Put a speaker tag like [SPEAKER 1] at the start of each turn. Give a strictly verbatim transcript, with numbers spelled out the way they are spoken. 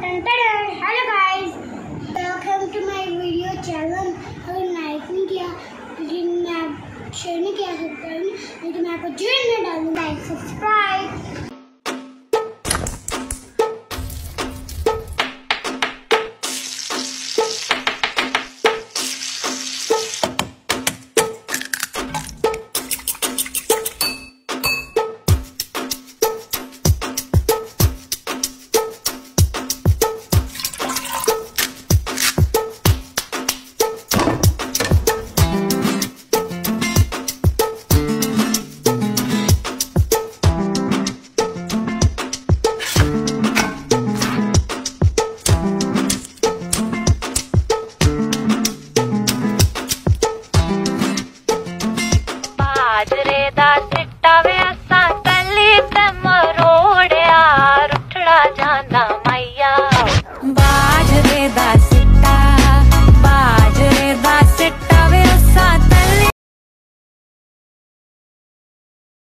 [SPEAKER 1] Hello guys, welcome to my video channel. अगर like नहीं किया, लेकिन मैं शेयर नहीं किया सकता, लेकिन मैं आपको जीवन में डालूंगा। Like subscribe